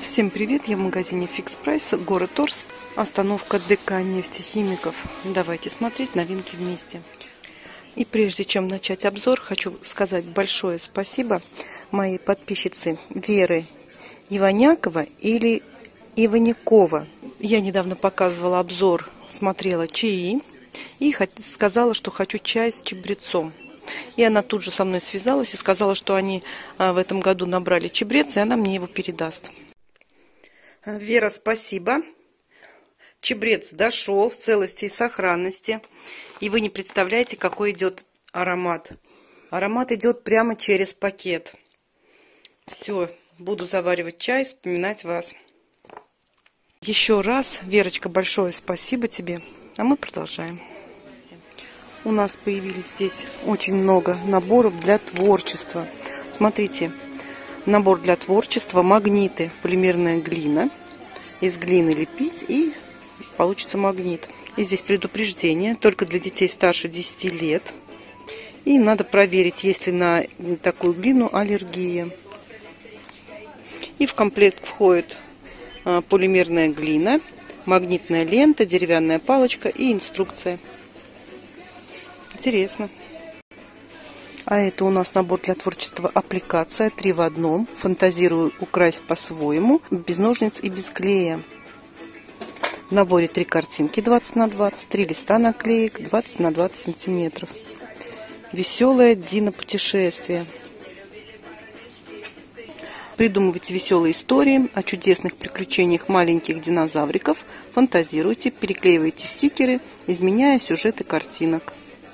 Всем привет! Я в магазине Fix Price, город Орск, остановка ДК нефтехимиков. Давайте смотреть новинки вместе. И прежде чем начать обзор, хочу сказать большое спасибо моей подписчице Веры Иванякова или Иванякова. Я недавно показывала обзор, смотрела чаи и сказала, что хочу чай с чабрецом. И она тут же со мной связалась и сказала, что они в этом году набрали чабрец, и она мне его передаст. Вера, спасибо. Чабрец дошел в целости и сохранности. И вы не представляете, какой идет аромат. Аромат идет прямо через пакет. Все, буду заваривать чай, вспоминать вас. Еще раз, Верочка, большое спасибо тебе. А мы продолжаем. У нас появились здесь очень много наборов для творчества. Смотрите. Набор для творчества, магниты, полимерная глина. Из глины лепить и получится магнит. И здесь предупреждение, только для детей старше 10 лет. И надо проверить, есть ли на такую глину аллергия. И в комплект входит полимерная глина, магнитная лента, деревянная палочка и инструкция. Интересно. А это у нас набор для творчества аппликация 3 в 1. Фантазирую украсть по-своему, без ножниц и без клея. В наборе 3 картинки 20 на 20, 3 листа наклеек 20 на 20 сантиметров. Веселое динопутешествие. Придумывайте веселые истории о чудесных приключениях маленьких динозавриков. Фантазируйте, переклеивайте стикеры, изменяя сюжеты картинок.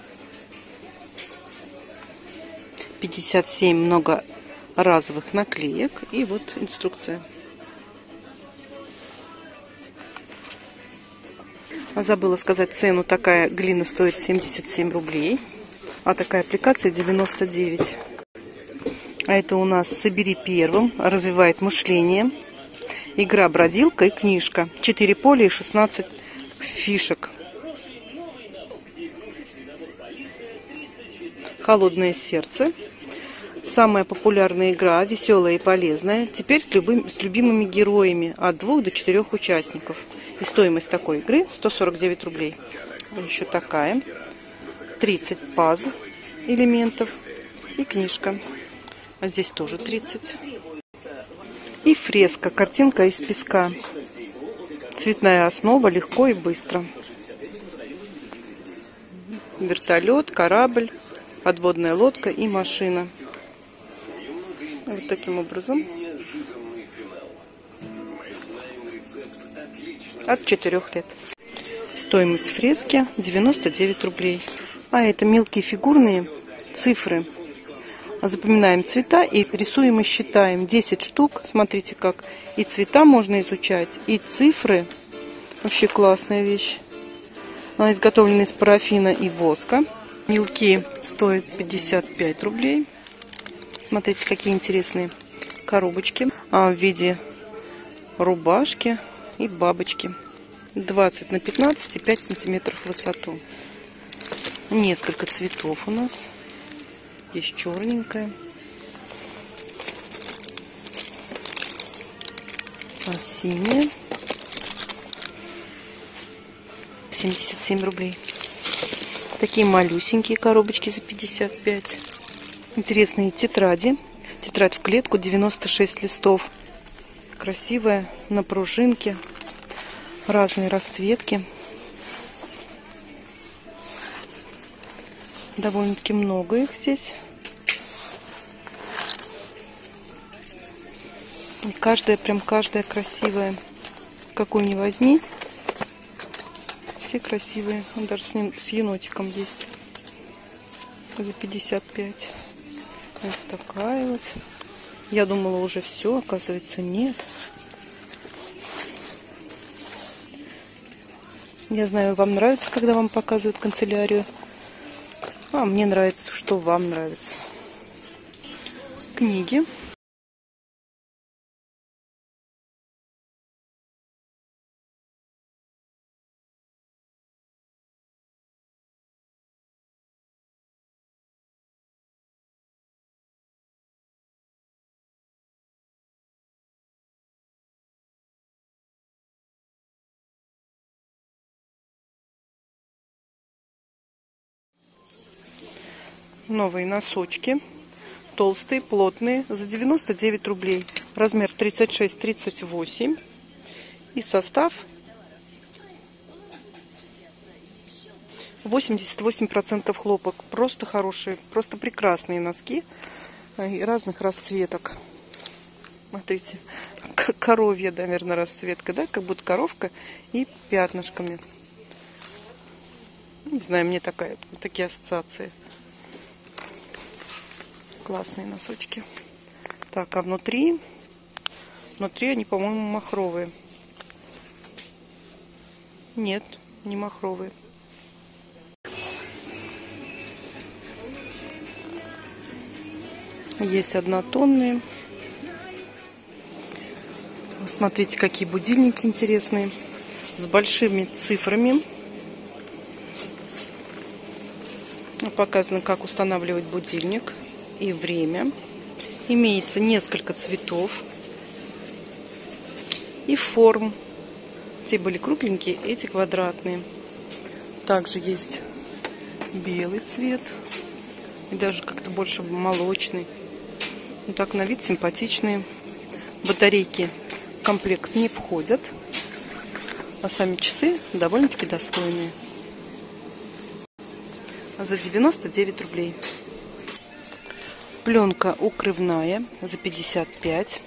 57 многоразовых наклеек. И вот инструкция. Забыла сказать цену. Такая глина стоит 77 рублей. А такая аппликация 99. А это у нас «Собери первым». Развивает мышление. Игра бродилка и книжка. 4 поля и 16 фишек. Холодное сердце. Самая популярная игра, веселая и полезная. Теперь с любимыми героями от 2 до 4 участников. И стоимость такой игры 149 рублей. Еще такая. 30 пазл элементов. И книжка. А здесь тоже 30. И фреска. Картинка из песка. Цветная основа. Легко и быстро. Вертолет, корабль, подводная лодка и машина. Вот таким образом. От 4 лет. Стоимость фрески 99 рублей. А это мелкие фигурные цифры. Запоминаем цвета и рисуем и считаем. 10 штук. Смотрите как. И цвета можно изучать, и цифры. Вообще классная вещь. Она изготовлена из парафина и воска. Мелки стоят 55 рублей. Смотрите, какие интересные коробочки в виде рубашки и бабочки. 20 на 15 и 5 сантиметров в высоту. Несколько цветов у нас. Есть черненькая. Синяя. 77 рублей. Такие малюсенькие коробочки за 55. Интересные тетради. Тетрадь в клетку, 96 листов. Красивая, на пружинке. Разные расцветки. Довольно-таки много их здесь. И каждая красивая. Какую ни возьми. Все красивые. Он даже с енотиком есть. За 55. Вот такая вот. Я думала уже все, оказывается нет. Я знаю, вам нравится, когда вам показывают канцелярию. А мне нравится, что вам нравится. Книги. Новые носочки. Толстые, плотные, за 99 рублей. Размер 36-38. И состав 88% хлопок. Просто хорошие, просто прекрасные носки разных расцветок. Смотрите, коровья, наверное, расцветка, да, как будто коровка и пятнышками. Не знаю, мне такие ассоциации. Классные носочки. Так, а внутри они, по-моему, махровые. Нет, не махровые. Есть однотонные. Смотрите, какие будильники интересные. С большими цифрами. Показано, как устанавливать будильник и время. Имеется несколько цветов и форм. Те были кругленькие, эти квадратные. Также есть белый цвет. И даже как-то больше молочный. Ну, так на вид симпатичные. Батарейки в комплект не входят. А сами часы довольно-таки достойные. За 99 рублей. Пленка укрывная за 55.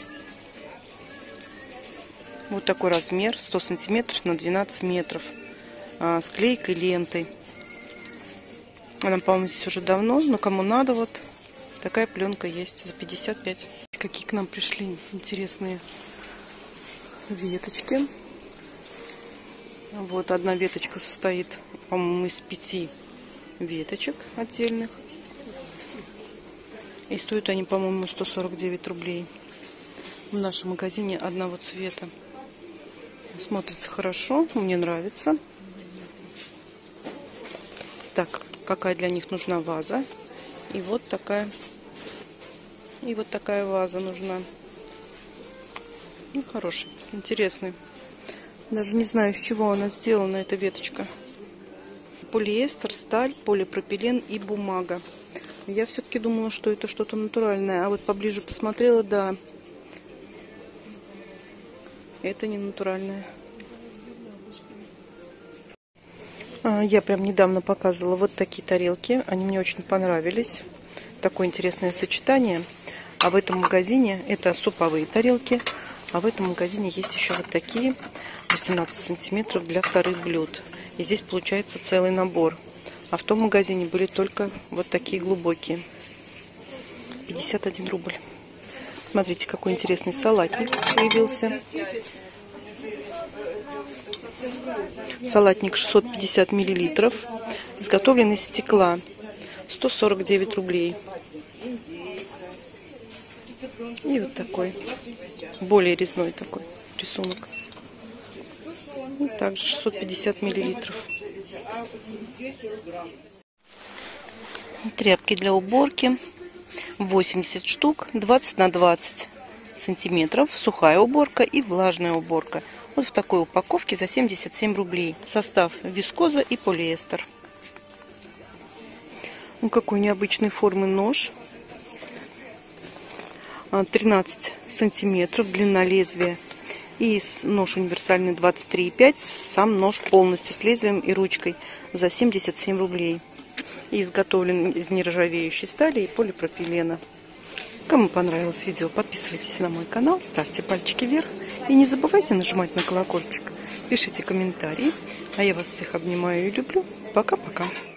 Вот такой размер. 100 сантиметров на 12 метров. С клейкой лентой. Она, по-моему, здесь уже давно, но кому надо, вот такая пленка есть за 55. Какие к нам пришли интересные веточки. Вот одна веточка состоит, по-моему, из 5 веточек отдельных. И стоят они, по-моему, 149 рублей. В нашем магазине одного цвета. Смотрится хорошо, мне нравится. Так, какая для них нужна ваза. И вот такая ваза нужна. Ну, хороший, интересный. Даже не знаю, из чего она сделана, эта веточка. Полиэстер, сталь, полипропилен и бумага. Я все-таки думала, что это что-то натуральное. А вот поближе посмотрела, да. Это не натуральное. Я прям недавно показывала вот такие тарелки. Они мне очень понравились. Такое интересное сочетание. А в этом магазине это суповые тарелки. А в этом магазине есть еще вот такие 18 сантиметров для вторых блюд. И здесь получается целый набор. А в том магазине были только вот такие глубокие. 51 рубль. Смотрите, какой интересный салатник появился. Салатник 650 миллилитров. Изготовлен из стекла. 149 рублей. И вот такой. Более резной такой рисунок. И также 650 миллилитров. Тряпки для уборки. 80 штук. 20 на 20 сантиметров. Сухая уборка и влажная уборка. Вот в такой упаковке за 77 рублей. Состав вискоза и полиэстер. Ну, какой необычной формы нож. 13 сантиметров длина лезвия. И нож универсальный 23,5. Сам нож полностью с лезвием и ручкой за 77 рублей. И изготовлен из нержавеющей стали и полипропилена. Кому понравилось видео, подписывайтесь на мой канал, ставьте пальчики вверх. И не забывайте нажимать на колокольчик. Пишите комментарии. А я вас всех обнимаю и люблю. Пока-пока.